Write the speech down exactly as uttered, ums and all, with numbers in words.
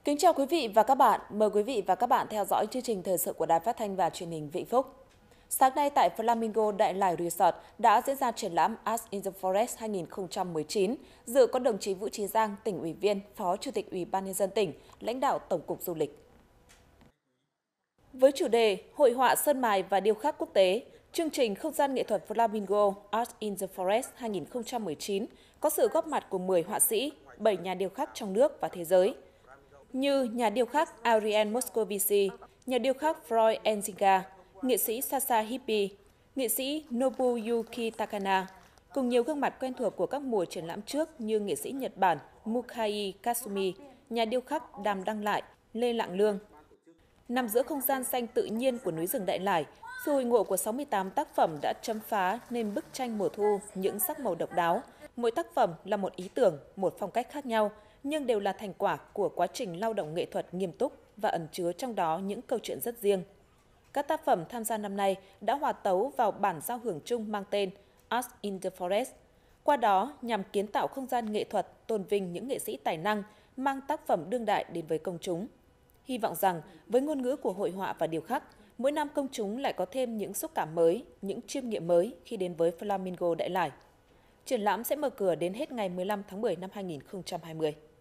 Kính chào quý vị và các bạn. Mời quý vị và các bạn theo dõi chương trình thời sự của Đài Phát thanh và Truyền hình Vĩnh Phúc. Sáng nay tại Flamingo Đại Lải Resort đã diễn ra triển lãm Art in the Forest hai nghìn không trăm mười chín, dự có đồng chí Vũ Chí Giang, tỉnh ủy viên, Phó Chủ tịch Ủy ban nhân dân tỉnh, lãnh đạo Tổng cục Du lịch. Với chủ đề Hội họa sơn mài và điêu khắc quốc tế, chương trình Không gian nghệ thuật Flamingo Art in the Forest hai nghìn không trăm mười chín có sự góp mặt của mười họa sĩ, bảy nhà điêu khắc trong nước và thế giới, như nhà điêu khắc Ariel Moscovici, nhà điêu khắc Freud Enzinga, nghệ sĩ Sasa Hippie, nghệ sĩ Nobuyuki Takana, cùng nhiều gương mặt quen thuộc của các mùa triển lãm trước như nghệ sĩ Nhật Bản Mukai Kasumi, nhà điêu khắc Đàm Đăng Lại, Lê Lạng Lương. Nằm giữa không gian xanh tự nhiên của núi rừng Đại Lải, sự hội ngộ của sáu mươi tám tác phẩm đã chấm phá nên bức tranh mùa thu những sắc màu độc đáo. Mỗi tác phẩm là một ý tưởng, một phong cách khác nhau, nhưng đều là thành quả của quá trình lao động nghệ thuật nghiêm túc và ẩn chứa trong đó những câu chuyện rất riêng. Các tác phẩm tham gia năm nay đã hòa tấu vào bản giao hưởng chung mang tên Art in the Forest, qua đó nhằm kiến tạo không gian nghệ thuật tôn vinh những nghệ sĩ tài năng mang tác phẩm đương đại đến với công chúng. Hy vọng rằng với ngôn ngữ của hội họa và điêu khắc, mỗi năm công chúng lại có thêm những xúc cảm mới, những chiêm nghiệm mới khi đến với Flamingo Đại Lải. Triển lãm sẽ mở cửa đến hết ngày mười lăm tháng mười năm hai nghìn không trăm hai mươi.